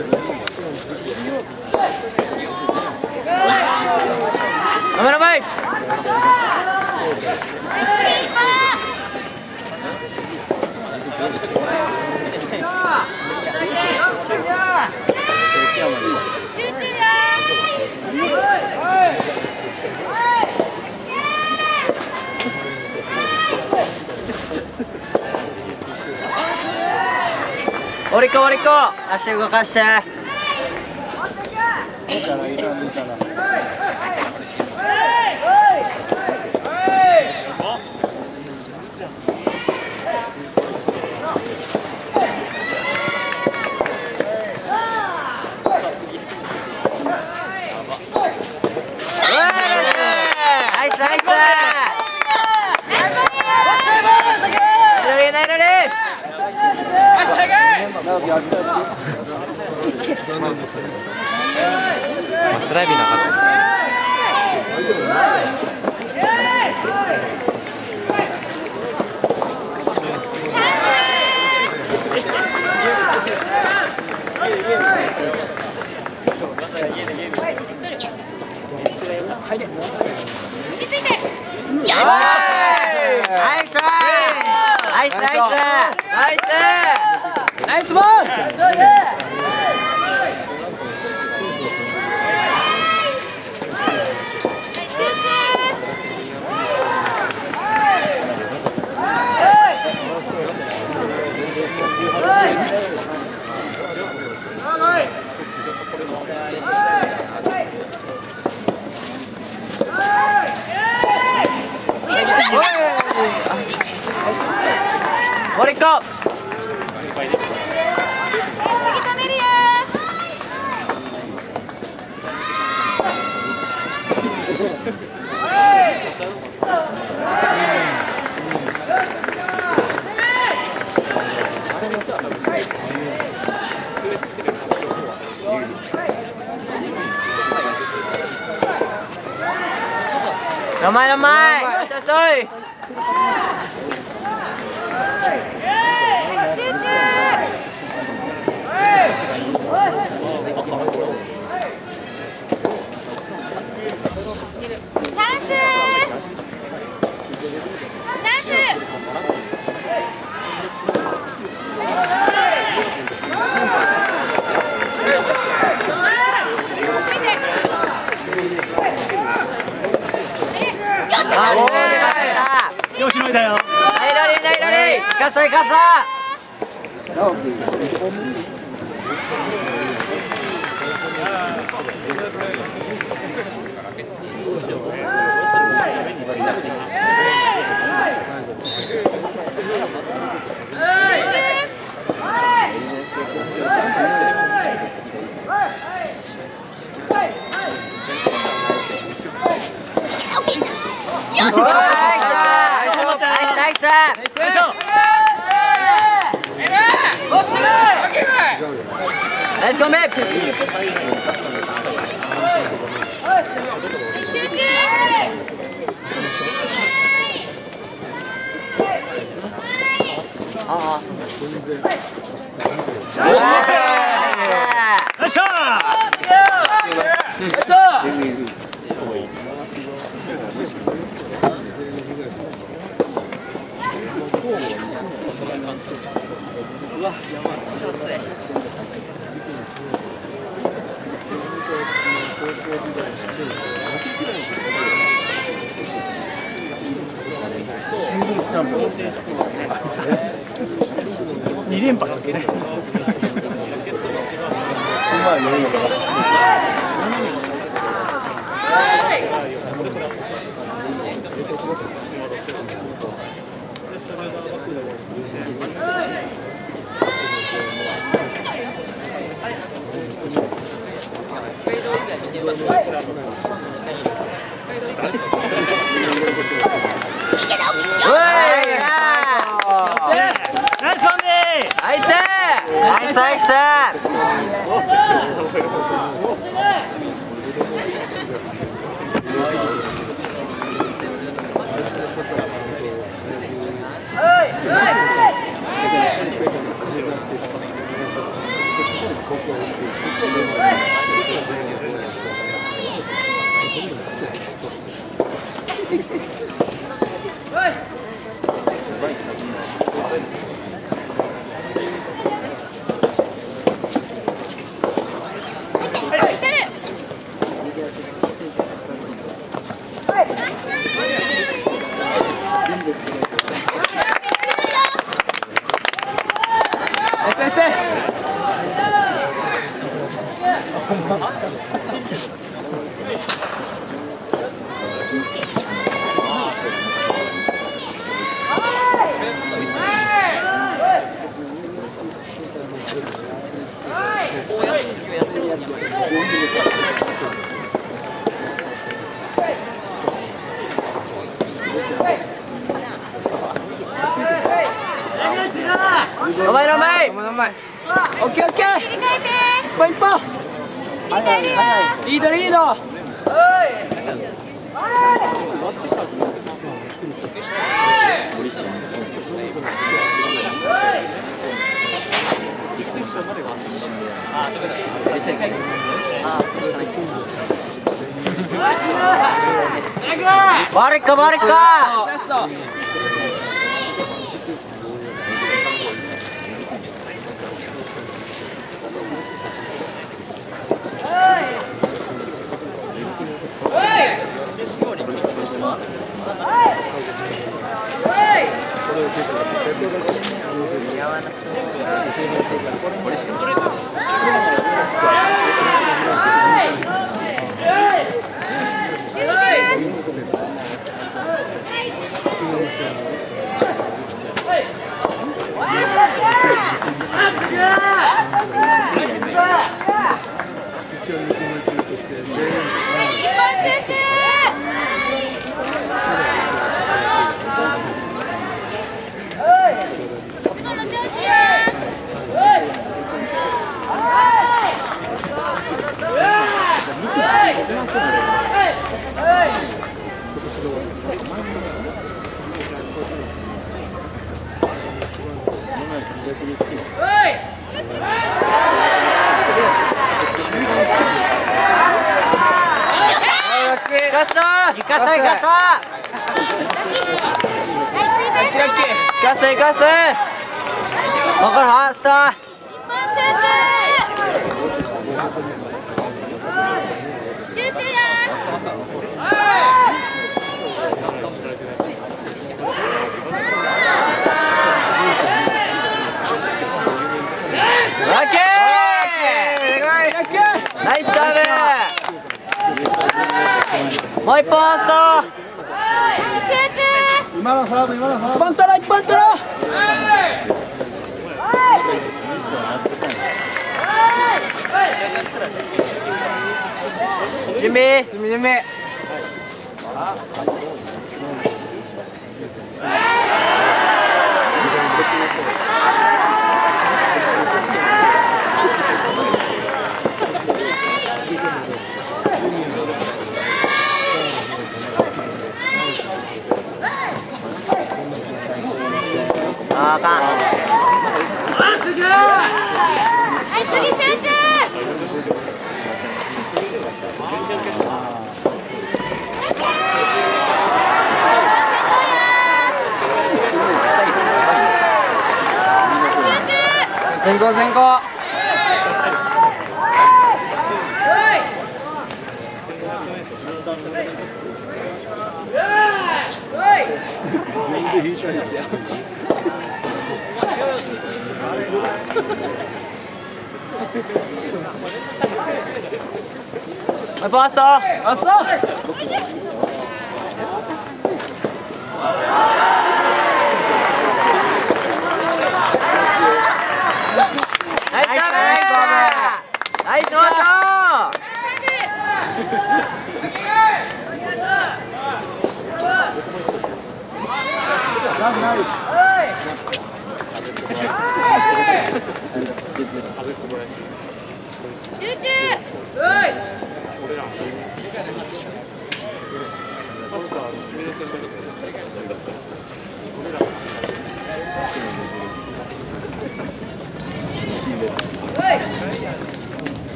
カメラ前。 集中だ。 おりこおりこ。 足動かして。 スライビーなかったです。ナイスボール。もう一個。 名前名前。 よしのいだよ。 ナイロリーナイロリー。 イカサイカサ。 ナイスコンビ。 集中。 よっしゃ2連覇だっけね。 ナイスロマイロマイ。オッケーオッケー。 切り替えて。 一歩一歩。 いいよ。 リードリード。 バレッカバレッカ。 もう一本ラスト。 今のサーブ、今のサーブ。 一本取ろう、一本取ろう。準備。準備。 あかん。 はい、次集中。 先行先行。 バストバスト。ナイスサーブ。ナイスモーション。 集中。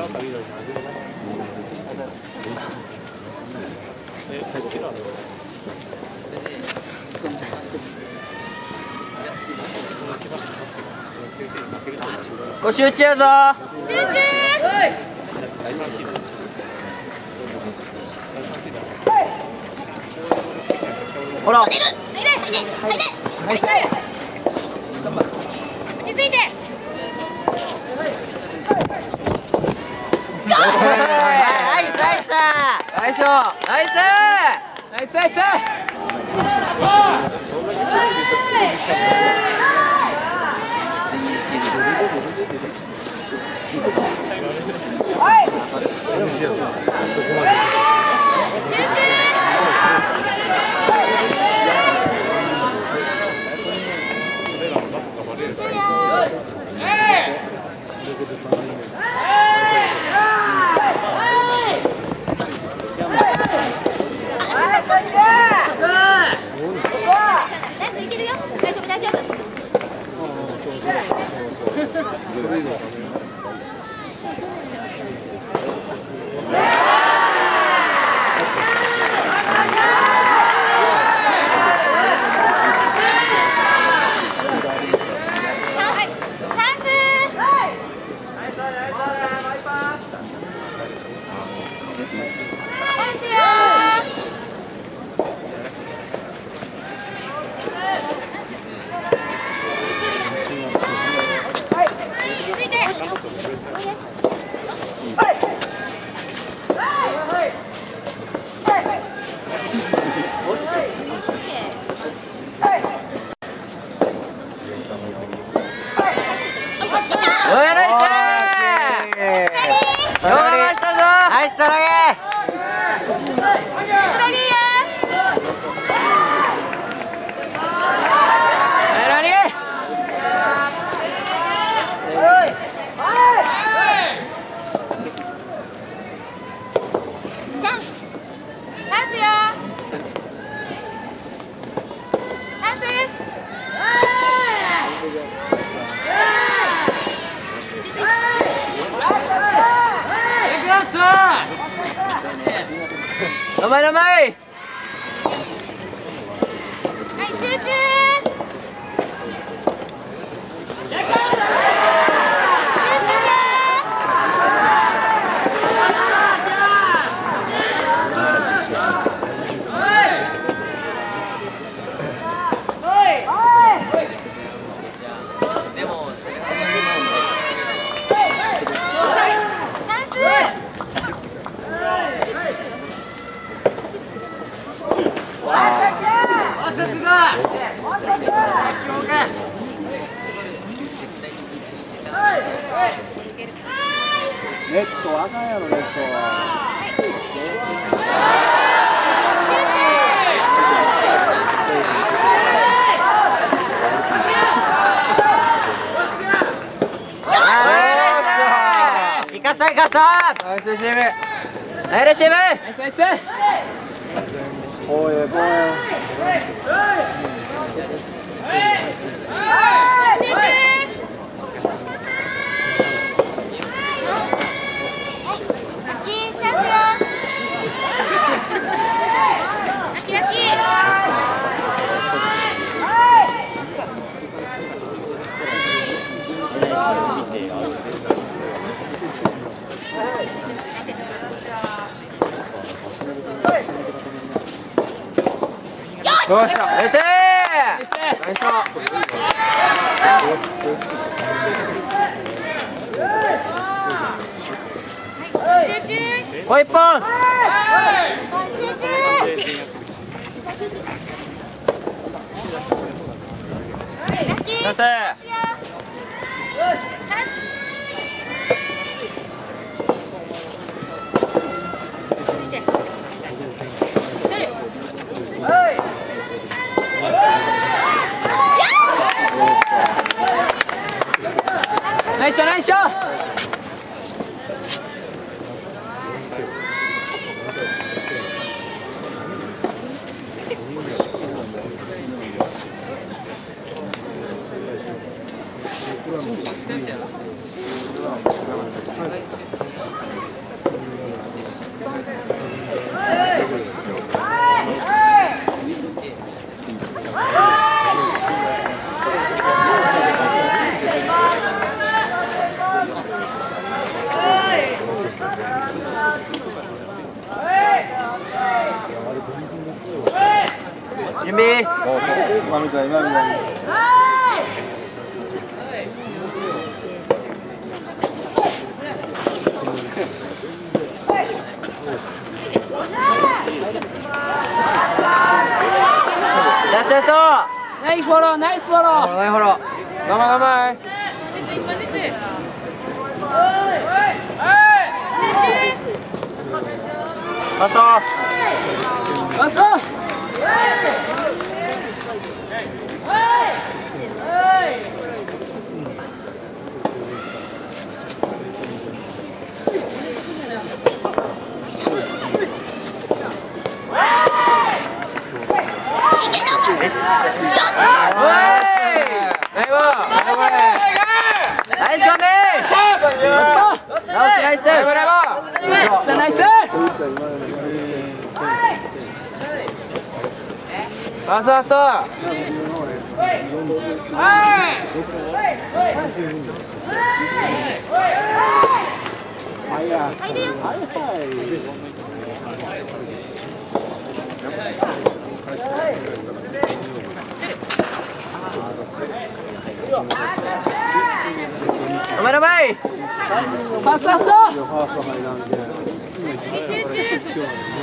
ご集中やぞ。 集中。 ほら。 落ち着いて。 ナイスナイスナイスナイスナイスナイス。 いけるよ。大丈夫大丈夫。名前名前。はい、 集中。 ネットあかんやろネットは。 イカサイカサ。ナイスレシーブ。ナイスレシーブ。ナイスナイス。 こういうこういう。 集中。 よっしゃ。ナイス。ナイス。 集中。 もう一本。 集中。 ナイス。ナイスナイス。 これはもう準備。 今みたい今みたいに。 ラストラスト。 ナイスフォローナイスフォロー。 ナイスフォロー。頑張れ頑張れ。 一本ずつ。 ラスト。 ラスト。 ラストラスト。お前の前。 パスラスト。 次集中。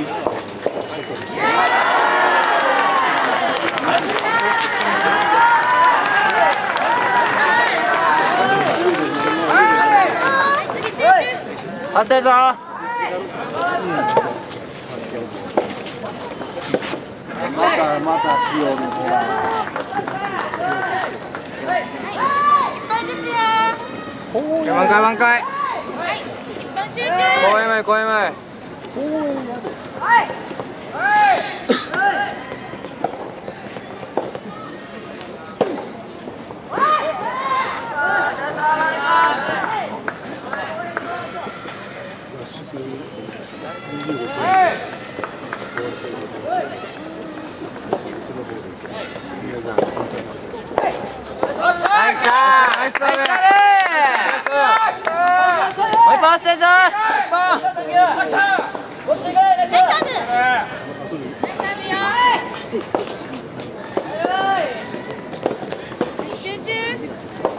当てるぞ。 また塩のほら。 一本ずつよ。 挽回挽回。 はい一本集中。 公園前公園前。ナイスナイス。もう一本捨てるぞ。 集中。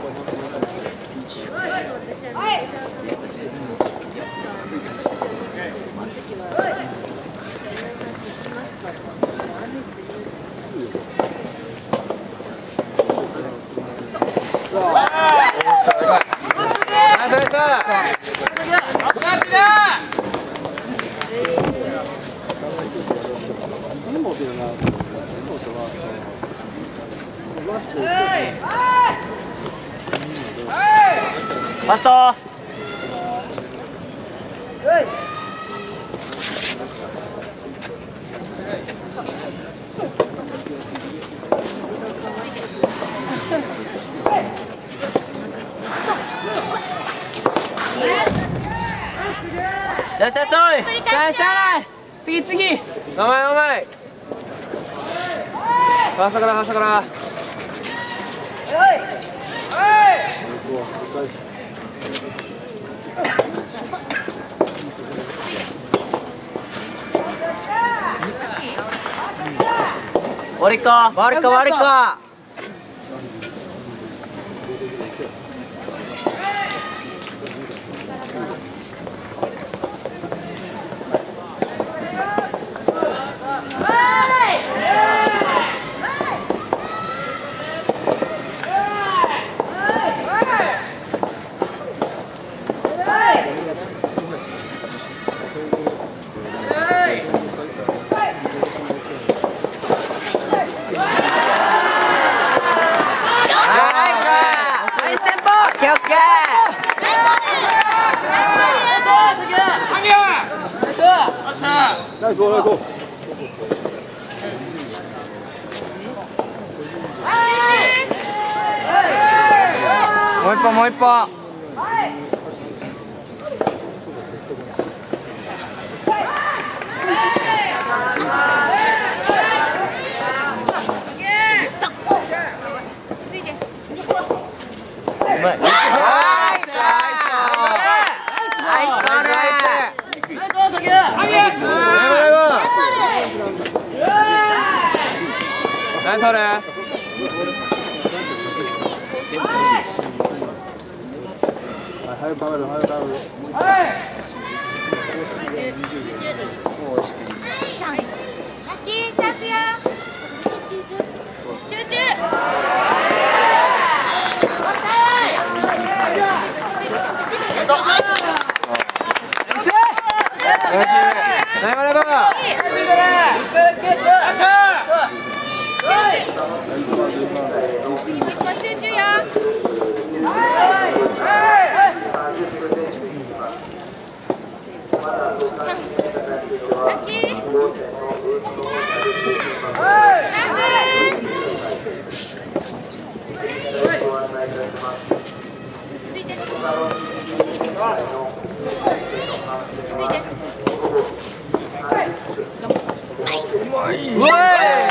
ラスト。しゃあない。次次。名前名前。朝から朝から。終わりか。終わりか終わりか。 ナイスナイス。 もう一本もう一本。うまい。もうナイスホール。 早くカメラ、早くカメラ。 ラッキーチャンスよ。集中。 ナイマレバー。 次もう一本集中よ。チャンス。ラッキー。ナイス。ついて。ついて。 うわい。